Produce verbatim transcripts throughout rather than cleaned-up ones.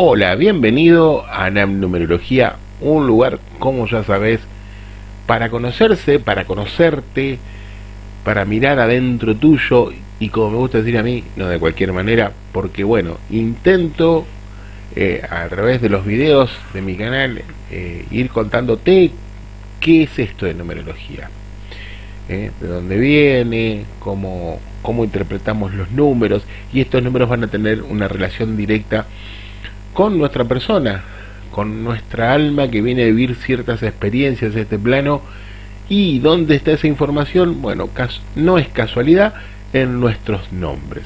Hola, bienvenido a Numerología, un lugar, como ya sabes, para conocerse, para conocerte, para mirar adentro tuyo y, como me gusta decir a mí, no de cualquier manera, porque bueno, intento eh, a través de los videos de mi canal eh, ir contándote qué es esto de numerología, eh, de dónde viene, cómo, cómo interpretamos los números, y estos números van a tener una relación directa con nuestra persona, con nuestra alma que viene a vivir ciertas experiencias de este plano. ¿Y dónde está esa información? Bueno, no es casualidad, en nuestros nombres.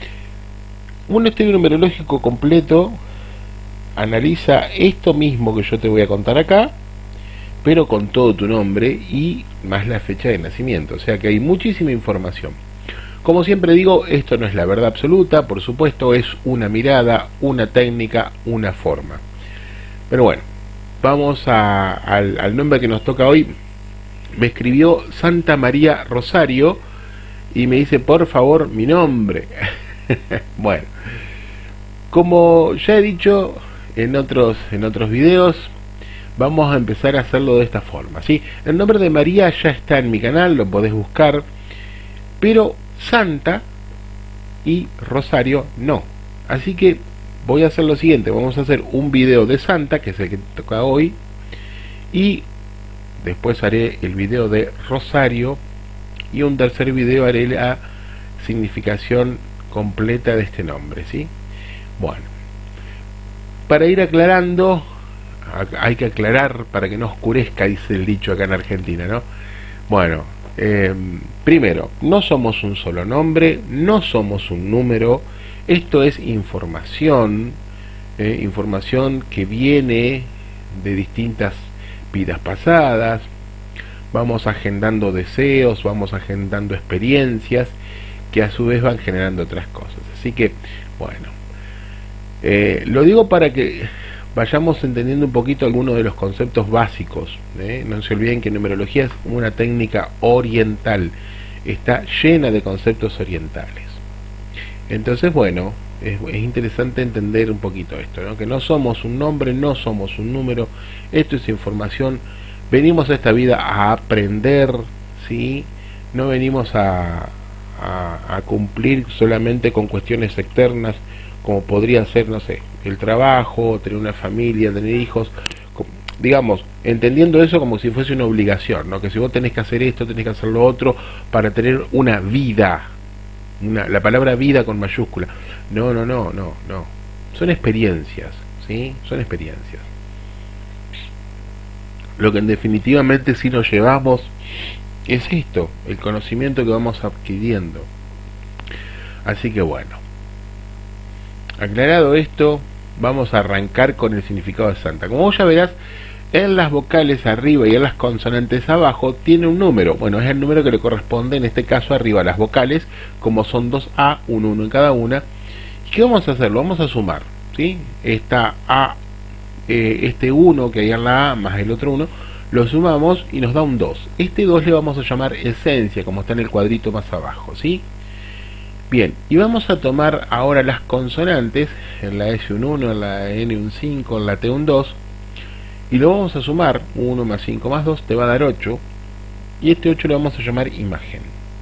Un estudio numerológico completo analiza esto mismo que yo te voy a contar acá, pero con todo tu nombre y más la fecha de nacimiento, o sea que hay muchísima información. Como siempre digo, esto no es la verdad absoluta, por supuesto, es una mirada, una técnica, una forma. Pero bueno, vamos a, al, al nombre que nos toca hoy. Me escribió Santa María Rosario y me dice, por favor, mi nombre. Bueno, como ya he dicho en otros, en otros videos, vamos a empezar a hacerlo de esta forma, ¿sí? El nombre de María ya está en mi canal, lo podés buscar, pero Santa y Rosario no. Así que voy a hacer lo siguiente, vamos a hacer un video de Santa, que es el que toca hoy, y después haré el video de Rosario, y un tercer video haré la significación completa de este nombre, ¿sí? Bueno, para ir aclarando, hay que aclarar para que no oscurezca, dice el dicho acá en Argentina, ¿no? Bueno, Eh, primero, no somos un solo nombre, no somos un número, esto es información, eh, información que viene de distintas vidas pasadas, vamos agendando deseos, vamos agendando experiencias que a su vez van generando otras cosas. Así que, bueno, eh, lo digo para que vayamos entendiendo un poquito algunos de los conceptos básicos, ¿eh? No se olviden que numerología es una técnica oriental, está llena de conceptos orientales. Entonces, bueno, es, es interesante entender un poquito esto, ¿no? Que no somos un nombre, no somos un número, esto es información, venimos a esta vida a aprender, ¿sí? No venimos a, a, a cumplir solamente con cuestiones externas, como podría ser, no sé, el trabajo, tener una familia, tener hijos, digamos, entendiendo eso como si fuese una obligación, ¿no? Que si vos tenés que hacer esto, tenés que hacer lo otro para tener una vida, una, la palabra vida con mayúscula. No, no, no, no, no. Son experiencias, ¿sí? Son experiencias. Lo que en definitivamente sí nos llevamos es esto, el conocimiento que vamos adquiriendo. Así que bueno, aclarado esto, vamos a arrancar con el significado de Santa. Como vos ya verás, en las vocales arriba y en las consonantes abajo tiene un número. Bueno, es el número que le corresponde en este caso arriba a las vocales, como son dos A, un uno en cada una. ¿Y qué vamos a hacer? Lo vamos a sumar, ¿sí? Esta A, eh, este uno que hay en la A más el otro uno, lo sumamos y nos da un dos. Este dos le vamos a llamar esencia, como está en el cuadrito más abajo, ¿sí? Bien, y vamos a tomar ahora las consonantes, en la S un uno, en la N un cinco, en la T un dos, y lo vamos a sumar, uno más cinco más dos te va a dar ocho, y este ocho lo vamos a llamar imagen.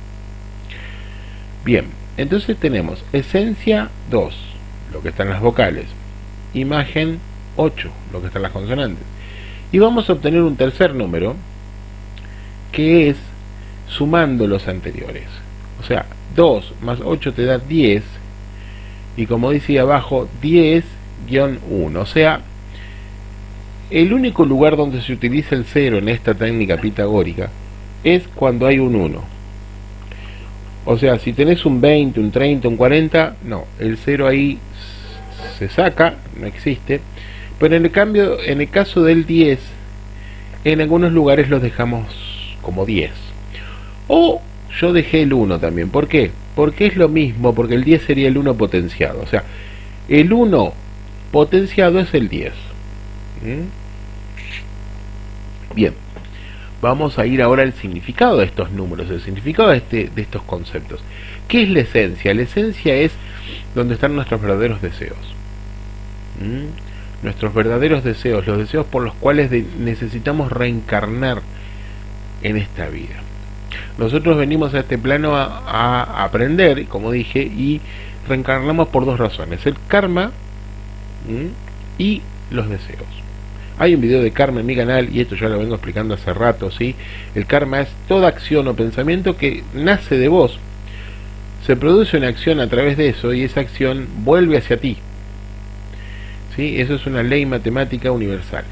Bien, entonces tenemos esencia dos, lo que está en las vocales, imagen ocho, lo que está en las consonantes, y vamos a obtener un tercer número, que es sumando los anteriores, o sea, dos más ocho te da diez, y como dice abajo, diez guión uno, o sea, el único lugar donde se utiliza el cero en esta técnica pitagórica es cuando hay un uno. O sea, si tenés un veinte, un treinta, un cuarenta, no, el cero ahí se saca, no existe. Pero en el cambio, en el caso del diez, en algunos lugares los dejamos como diez. O yo dejé el uno también. ¿Por qué? Porque es lo mismo, porque el diez sería el uno potenciado. O sea, el uno potenciado es el diez. ¿Mm? Bien, vamos a ir ahora al significado de estos números, el significado de, este, de estos conceptos. ¿Qué es la esencia? La esencia es donde están nuestros verdaderos deseos. ¿Mm? Nuestros verdaderos deseos, los deseos por los cuales de, necesitamos reencarnar en esta vida. Nosotros venimos a este plano a, a aprender, como dije, y reencarnamos por dos razones: el karma, ¿m? y los deseos. Hay un video de karma en mi canal, y esto ya lo vengo explicando hace rato, ¿sí? El karma es toda acción o pensamiento que nace de vos. Se produce una acción a través de eso, y esa acción vuelve hacia ti, ¿sí? Eso es una ley matemática universal.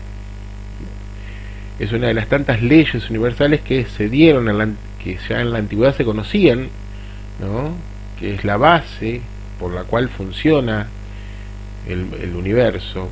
Es una de las tantas leyes universales que se dieron, en la, que ya en la antigüedad se conocían, ¿no? Que es la base por la cual funciona el, el universo.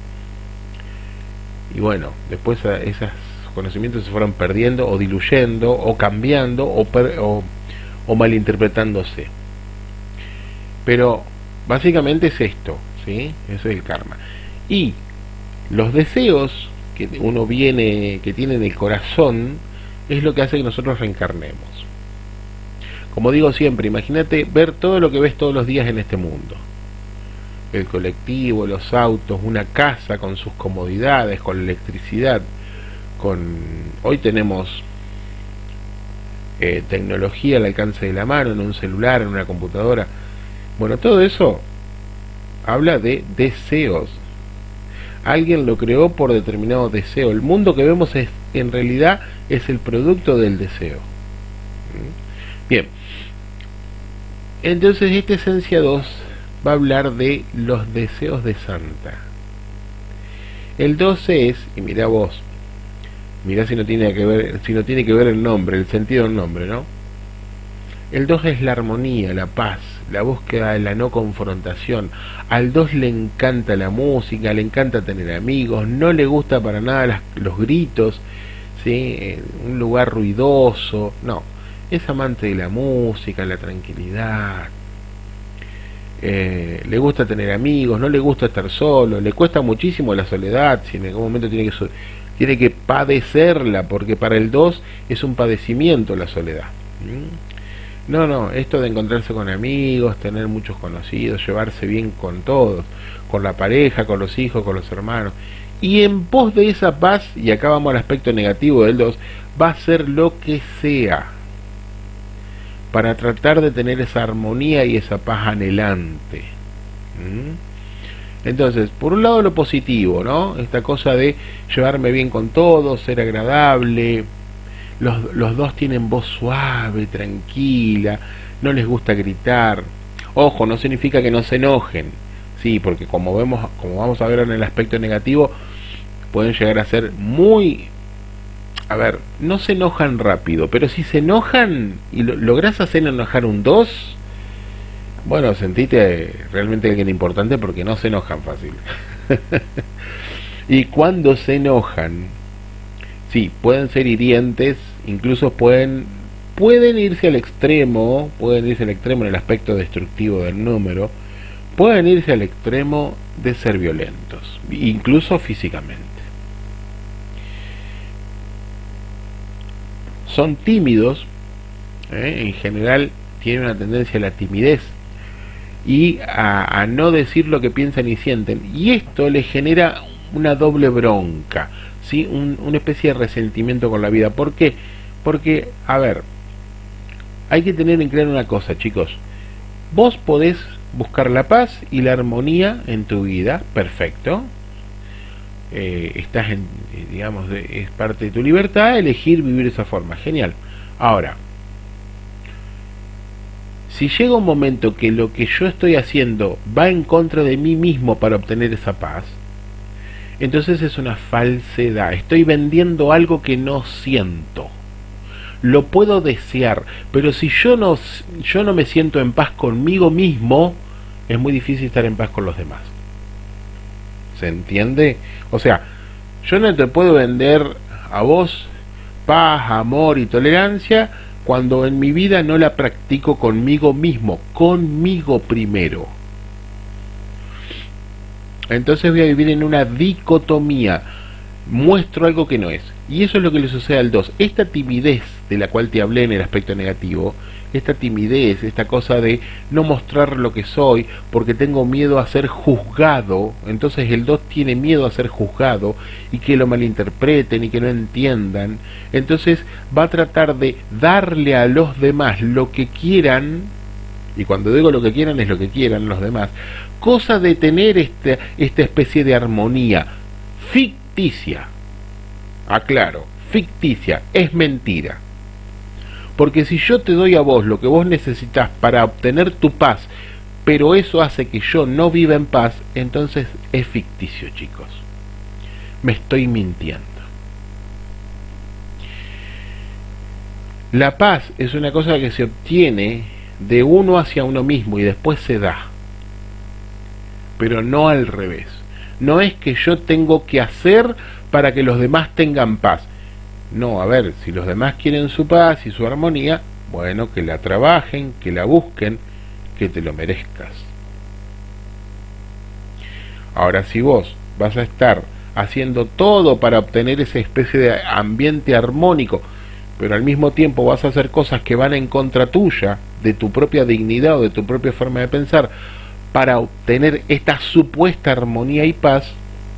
Y bueno, después esos conocimientos se fueron perdiendo o diluyendo o cambiando o, per, o, o malinterpretándose. Pero básicamente es esto, ¿sí? Eso es el karma. Y los deseos que uno viene, que tiene en el corazón, es lo que hace que nosotros reencarnemos. Como digo siempre, imagínate ver todo lo que ves todos los días en este mundo: el colectivo, los autos, una casa con sus comodidades, con electricidad, con hoy tenemos eh, tecnología al alcance de la mano, en un celular, en una computadora. Bueno, todo eso habla de deseos. Alguien lo creó por determinado deseo. El mundo que vemos es, en realidad, es el producto del deseo. Bien, entonces esta esencia dos va a hablar de los deseos de Santa. El doce es, y mira vos, mira si no tiene que ver, si no tiene que ver el nombre, el sentido del nombre, ¿no? El dos es la armonía, la paz, la búsqueda de la no confrontación. Al dos le encanta la música, le encanta tener amigos, no le gusta para nada las, los gritos, ¿sí? Un lugar ruidoso, no. Es amante de la música, la tranquilidad. Eh, le gusta tener amigos, no le gusta estar solo, le cuesta muchísimo la soledad, si en algún momento tiene que, tiene que padecerla, porque para el dos es un padecimiento la soledad. ¿Mm? No, no, esto de encontrarse con amigos, tener muchos conocidos, llevarse bien con todos, con la pareja, con los hijos, con los hermanos. Y en pos de esa paz, y acá vamos al aspecto negativo del dos, va a ser lo que sea para tratar de tener esa armonía y esa paz anhelante. ¿Mm? Entonces, por un lado lo positivo, ¿no? Esta cosa de llevarme bien con todos, ser agradable. Los, los dos tienen voz suave, tranquila, no les gusta gritar. Ojo, no significa que no se enojen, sí, porque como vemos, como vamos a ver en el aspecto negativo, pueden llegar a ser muy, a ver, no se enojan rápido, pero si se enojan y lo, lográs hacer enojar un dos, bueno, sentite realmente alguien importante, porque no se enojan fácil. Y cuando se enojan, sí, pueden ser hirientes, incluso pueden pueden irse al extremo, pueden irse al extremo en el aspecto destructivo del número, pueden irse al extremo de ser violentos, incluso físicamente. Son tímidos, ¿eh? En general tienen una tendencia a la timidez y a, a no decir lo que piensan y sienten, y esto les genera una doble bronca, ¿sí? Un, una especie de resentimiento con la vida. ¿Por qué? Porque, a ver, hay que tener en claro una cosa, chicos. Vos podés buscar la paz y la armonía en tu vida, perfecto. Eh, estás en, digamos, de, es parte de tu libertad elegir vivir de esa forma, genial. Ahora, si llega un momento que lo que yo estoy haciendo va en contra de mí mismo para obtener esa paz, entonces es una falsedad. Estoy vendiendo algo que no siento. Lo puedo desear, pero si yo no, yo no me siento en paz conmigo mismo, es muy difícil estar en paz con los demás. ¿Se entiende? O sea, yo no te puedo vender a vos paz, amor y tolerancia cuando en mi vida no la practico conmigo mismo, conmigo primero. Entonces voy a vivir en una dicotomía, muestro algo que no es, y eso es lo que le sucede al dos. Esta timidez de la cual te hablé en el aspecto negativo esta timidez, esta cosa de no mostrar lo que soy porque tengo miedo a ser juzgado. Entonces el dos tiene miedo a ser juzgado y que lo malinterpreten y que no entiendan. Entonces va a tratar de darle a los demás lo que quieran, y cuando digo lo que quieran es lo que quieran los demás, cosa de tener este, esta especie de armonía ficticia. Aclaro, ficticia, es mentira. Porque si yo te doy a vos lo que vos necesitas para obtener tu paz, pero eso hace que yo no viva en paz, entonces es ficticio, chicos. Me estoy mintiendo. La paz es una cosa que se obtiene de uno hacia uno mismo y después se da. Pero no al revés. No es que yo tengo que hacer para que los demás tengan paz. No, a ver, si los demás quieren su paz y su armonía, bueno, que la trabajen, que la busquen, que te lo merezcas. Ahora, si vos vas a estar haciendo todo para obtener esa especie de ambiente armónico, pero al mismo tiempo vas a hacer cosas que van en contra tuya, de tu propia dignidad o de tu propia forma de pensar, para obtener esta supuesta armonía y paz,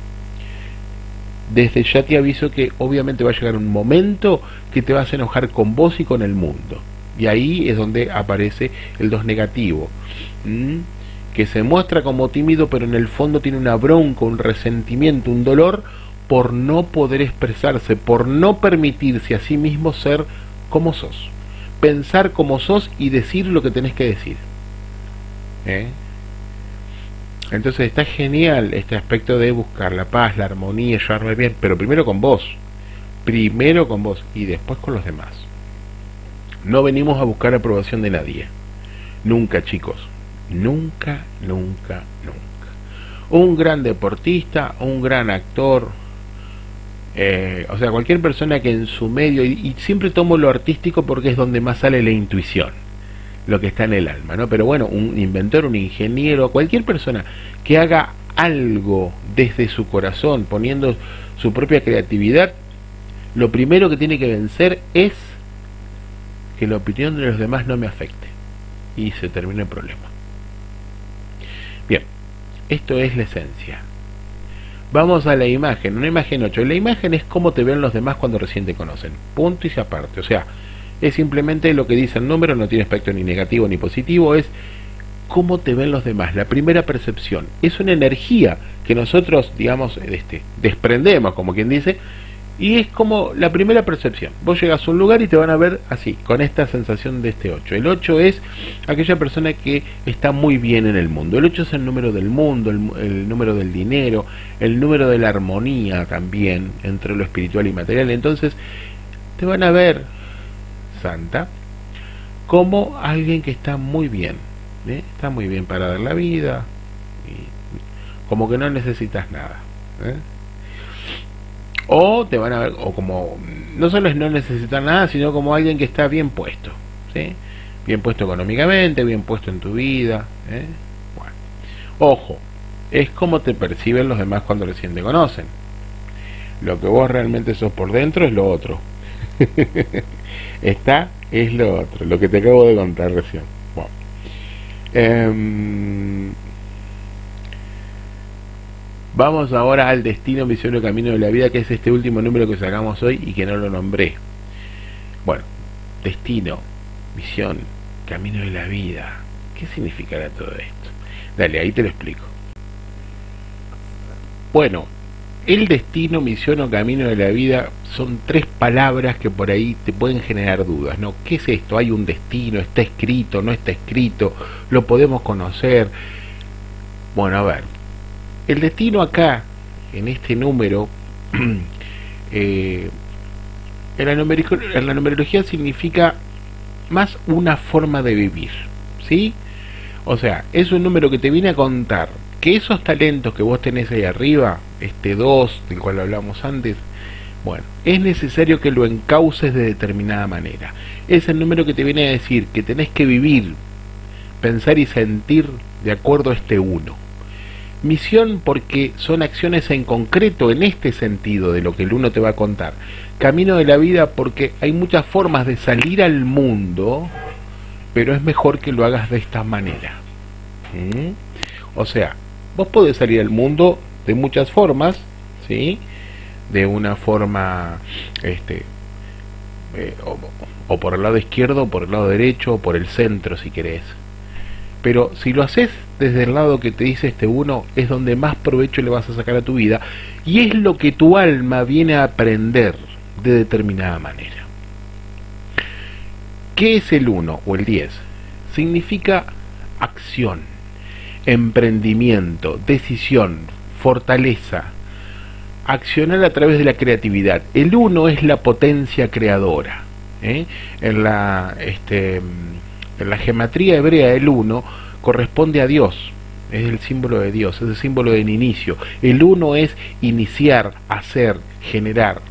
desde ya te aviso que obviamente va a llegar un momento que te vas a enojar con vos y con el mundo. Y ahí es donde aparece el dos negativo, ¿m? que se muestra como tímido, pero en el fondo tiene una bronca, un resentimiento, un dolor por no poder expresarse, por no permitirse a sí mismo ser como sos, pensar como sos y decir lo que tenés que decir. ¿Eh? Entonces está genial este aspecto de buscar la paz, la armonía, llevarme bien, pero primero con vos, primero con vos y después con los demás. No venimos a buscar aprobación de nadie, nunca, chicos, nunca, nunca, nunca. Un gran deportista, un gran actor, eh, o sea, cualquier persona que en su medio, y, y siempre tomo lo artístico porque es donde más sale la intuición, lo que está en el alma, ¿no? Pero bueno, un inventor, un ingeniero, cualquier persona que haga algo desde su corazón, poniendo su propia creatividad, lo primero que tiene que vencer es que la opinión de los demás no me afecte. Y se termina el problema. Bien, esto es la esencia. Vamos a la imagen, una imagen ocho. La imagen es cómo te ven los demás cuando recién te conocen. Punto y se aparte. O sea, es simplemente lo que dice el número, no tiene aspecto ni negativo ni positivo, es cómo te ven los demás, la primera percepción. Es una energía que nosotros, digamos, este, desprendemos, como quien dice, y es como la primera percepción. Vos llegas a un lugar y te van a ver así, con esta sensación de este ocho. El ocho es aquella persona que está muy bien en el mundo. El ocho es el número del mundo, el, el número del dinero, el número de la armonía también, entre lo espiritual y material. Entonces, te van a ver, Santa, como alguien que está muy bien, ¿eh? Está muy bien para dar la vida, y como que no necesitas nada, ¿eh? O te van a ver, o como no solo es no necesitar nada, sino como alguien que está bien puesto, ¿sí? Bien puesto económicamente, bien puesto en tu vida, ¿eh? Bueno, ojo, es como te perciben los demás cuando recién te conocen. Lo que vos realmente sos por dentro es lo otro. Esta es lo otro, lo que te acabo de contar recién. Bueno. Eh, vamos ahora al destino, misión o camino de la vida, que es este último número que sacamos hoy y que no lo nombré. Bueno, destino, misión, camino de la vida. ¿Qué significará todo esto? Dale, ahí te lo explico. Bueno, el destino, misión o camino de la vida son tres palabras que por ahí te pueden generar dudas, ¿no? ¿Qué es esto? ¿Hay un destino? ¿Está escrito? ¿No está escrito? ¿Lo podemos conocer? Bueno, a ver. El destino acá, en este número, eh, en, la en la numerología significa más una forma de vivir, ¿sí? O sea, es un número que te viene a contar que esos talentos que vos tenés ahí arriba, este dos del cual hablamos antes, bueno, es necesario que lo encauces de determinada manera. Es el número que te viene a decir que tenés que vivir, pensar y sentir de acuerdo a este uno. Misión porque son acciones en concreto en este sentido de lo que el uno te va a contar. Camino de la vida porque hay muchas formas de salir al mundo pero es mejor que lo hagas de esta manera. ¿Mm? O sea, vos podés salir al mundo de muchas formas, ¿sí? De una forma, este, eh, o, o por el lado izquierdo, o por el lado derecho, o por el centro, si querés. Pero si lo haces desde el lado que te dice este uno, es donde más provecho le vas a sacar a tu vida, y es lo que tu alma viene a aprender de determinada manera. ¿Qué es el uno o el diez? Significa acción, emprendimiento, decisión, fortaleza, accionar a través de la creatividad. El uno es la potencia creadora. ¿eh? En la este, en la gematría hebrea, el uno corresponde a Dios, es el símbolo de Dios, es el símbolo del inicio. El uno es iniciar, hacer, generar.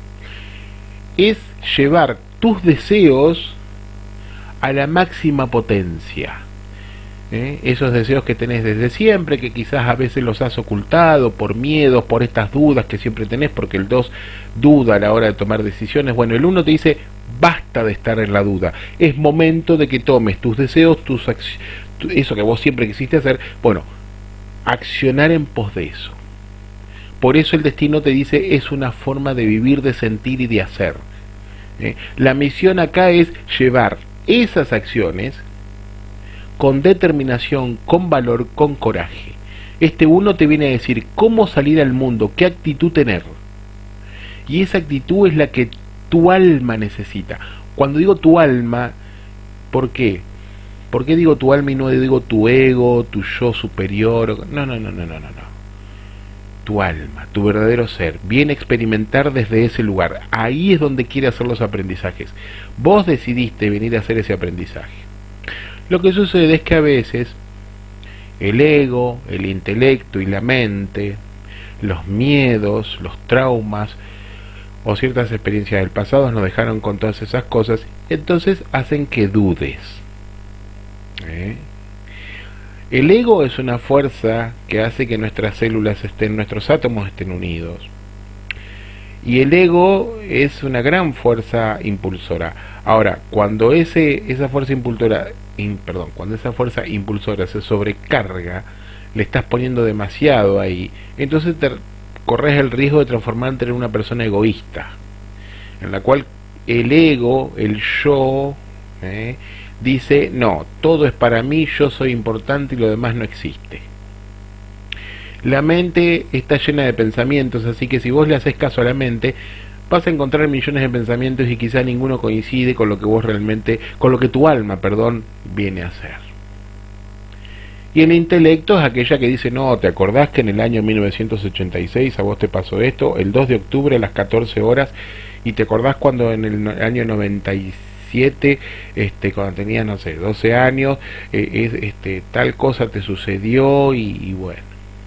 Es llevar tus deseos a la máxima potencia. ¿Eh? Esos deseos que tenés desde siempre, que quizás a veces los has ocultado por miedos, por estas dudas que siempre tenés, porque el dos duda a la hora de tomar decisiones. Bueno, el uno te dice, basta de estar en la duda, es momento de que tomes tus deseos, tus eso que vos siempre quisiste hacer, bueno, accionar en pos de eso. Por eso el destino te dice, es una forma de vivir, de sentir y de hacer. ¿Eh? La misión acá es llevar esas acciones con determinación, con valor, con coraje. Este uno te viene a decir cómo salir al mundo, qué actitud tener. Y esa actitud es la que tu alma necesita. Cuando digo tu alma, ¿por qué? ¿Por qué digo tu alma y no digo tu ego, tu yo superior? No, no, no, no, no, no, no. Tu alma, tu verdadero ser, viene a experimentar desde ese lugar. Ahí es donde quiere hacer los aprendizajes. Vos decidiste venir a hacer ese aprendizaje. Lo que sucede es que a veces el ego, el intelecto y la mente, los miedos, los traumas o ciertas experiencias del pasado nos dejaron con todas esas cosas, entonces hacen que dudes. ¿Eh? El ego es una fuerza que hace que nuestras células estén, nuestros átomos estén unidos. Y el ego es una gran fuerza impulsora. Ahora, cuando ese, esa fuerza impulsora, in, perdón, cuando esa fuerza impulsora se sobrecarga, le estás poniendo demasiado ahí, entonces te corres el riesgo de transformarte en una persona egoísta, en la cual el ego, el yo, ¿eh? dice, no, todo es para mí, yo soy importante y lo demás no existe. La mente está llena de pensamientos, así que si vos le haces caso a la mente, vas a encontrar millones de pensamientos y quizá ninguno coincide con lo que vos realmente, con lo que tu alma, perdón, viene a hacer. Y el intelecto es aquella que dice, no, ¿te acordás que en el año mil novecientos ochenta y seis a vos te pasó esto? El dos de octubre a las catorce horas, y te acordás cuando en el año noventa y siete, este, cuando tenías, no sé, doce años, eh, es, este, tal cosa te sucedió y, y bueno.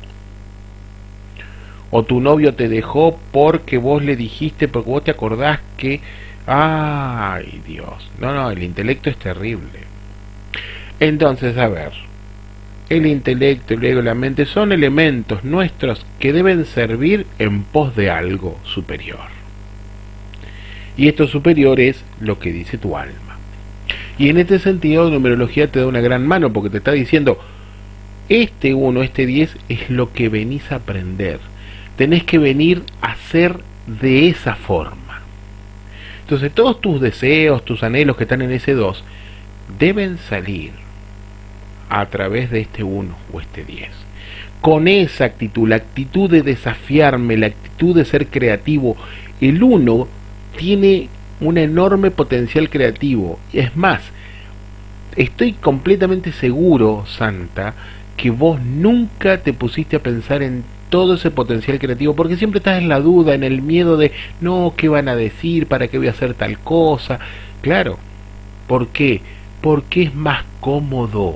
O tu novio te dejó porque vos le dijiste, porque vos te acordás que... ¡Ay, Dios! No, no, el intelecto es terrible. Entonces, a ver, el intelecto, el ego y la mente son elementos nuestros que deben servir en pos de algo superior. Y esto superior es lo que dice tu alma. Y en este sentido, la numerología te da una gran mano, porque te está diciendo, este uno, este diez, es lo que venís a aprender. Tenés que venir a ser de esa forma. Entonces todos tus deseos, tus anhelos que están en ese dos, deben salir a través de este uno o este diez. Con esa actitud, la actitud de desafiarme, la actitud de ser creativo. El uno tiene un enorme potencial creativo. Es más, estoy completamente seguro, Santa, que vos nunca te pusiste a pensar en todo ese potencial creativo, porque siempre estás en la duda, en el miedo de, no, ¿qué van a decir? ¿Para qué voy a hacer tal cosa? Claro, ¿por qué? Porque es más cómodo.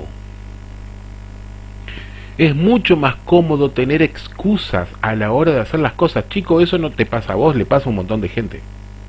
Es mucho más cómodo tener excusas a la hora de hacer las cosas. Chico, eso no te pasa a vos, le pasa a un montón de gente.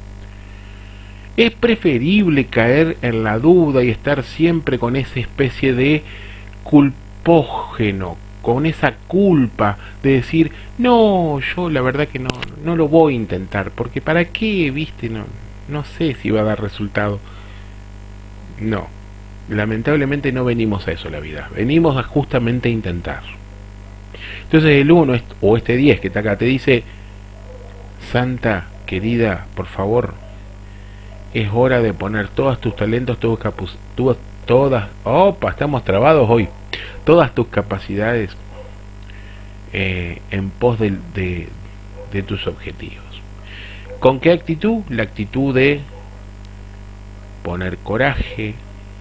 Es preferible caer en la duda y estar siempre con esa especie de culpógeno, con esa culpa de decir, no, yo la verdad que no, no lo voy a intentar, porque para qué, viste, no, no sé si va a dar resultado. No, lamentablemente no venimos a eso la vida, venimos a justamente intentar. Entonces el uno o este diez que está acá te dice: Santa querida, por favor, es hora de poner todos tus talentos, tus capus, tu, todas, opa, estamos trabados hoy, todas tus capacidades eh, en pos de, de, de tus objetivos. ¿Con qué actitud? La actitud de poner coraje,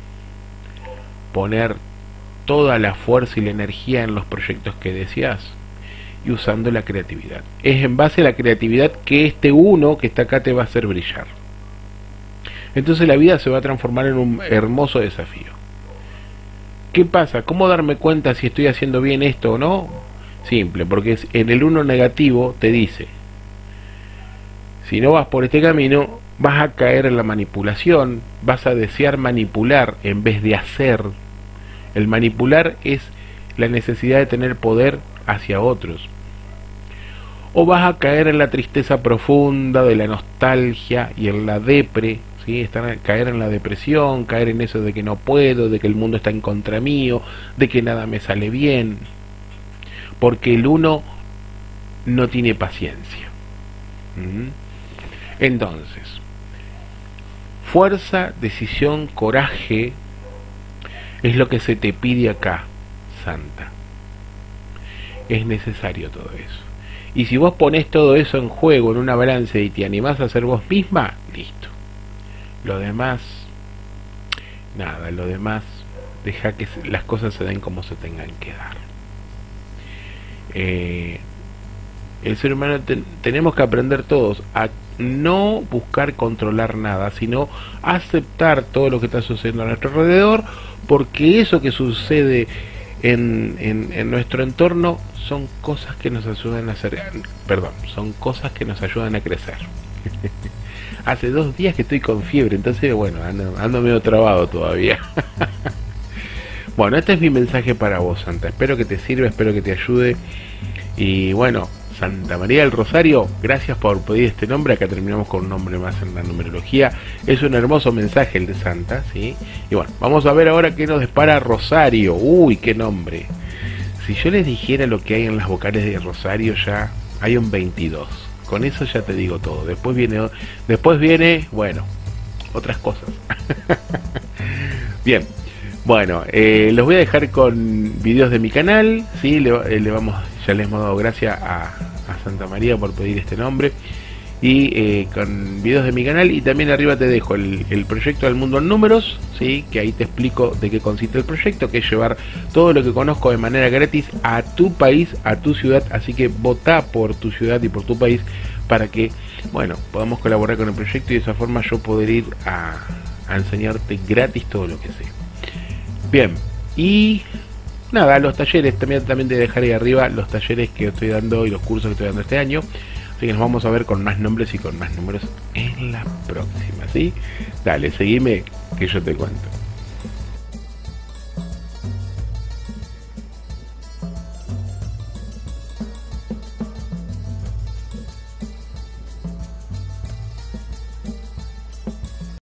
poner toda la fuerza y la energía en los proyectos que deseas y usando la creatividad. Es en base a la creatividad que este uno que está acá te va a hacer brillar. Entonces la vida se va a transformar en un hermoso desafío. ¿Qué pasa? ¿Cómo darme cuenta si estoy haciendo bien esto o no? Simple, porque en el uno negativo te dice: si no vas por este camino, vas a caer en la manipulación, vas a desear manipular en vez de hacer. El manipular es la necesidad de tener poder hacia otros. O vas a caer en la tristeza profunda de la nostalgia y en la depre, ¿sí? Estar, caer en la depresión, caer en eso de que no puedo, de que el mundo está en contra mío, de que nada me sale bien. Porque el uno no tiene paciencia. ¿Mm? Entonces, fuerza, decisión, coraje es lo que se te pide acá, Santa. Es necesario todo eso. Y si vos ponés todo eso en juego en una balanza y te animás a ser vos misma, listo. Lo demás, nada, lo demás, deja que las cosas se den como se tengan que dar. Eh, el ser humano ten, tenemos que aprender todos a no buscar controlar nada, sino aceptar todo lo que está sucediendo a nuestro alrededor, porque eso que sucede en, en, en nuestro entorno son cosas que nos ayudan a hacer, perdón, son cosas que nos ayudan a crecer. Hace dos días que estoy con fiebre, entonces bueno, ando, ando medio trabado todavía. Bueno, este es mi mensaje para vos, Santa. Espero que te sirva, espero que te ayude. Y bueno, Santa María del Rosario, gracias por pedir este nombre. Acá terminamos con un nombre más en la numerología. Es un hermoso mensaje el de Santa, ¿sí? Y bueno, vamos a ver ahora qué nos dispara Rosario. Uy, qué nombre. Si yo les dijera lo que hay en las vocales de Rosario, ya hay un veintidós. Con eso ya te digo todo. Después viene, después viene, bueno, otras cosas. Bien. Bueno, eh, los voy a dejar con videos de mi canal, ¿sí? Le, le vamos, ya les hemos dado gracias a, a Santa María por pedir este nombre. Y eh, con videos de mi canal, y también arriba te dejo el, el proyecto del mundo en números, ¿sí? Que ahí te explico de qué consiste el proyecto, que es llevar todo lo que conozco de manera gratis a tu país, a tu ciudad. Así que votá por tu ciudad y por tu país para que, bueno, podamos colaborar con el proyecto y de esa forma yo poder ir a, a enseñarte gratis todo lo que sé. Bien, y nada, los talleres, también, también te dejaré arriba los talleres que estoy dando y los cursos que estoy dando este año. Así que nos vamos a ver con más nombres y con más números en la próxima, ¿sí? Dale, seguime que yo te cuento.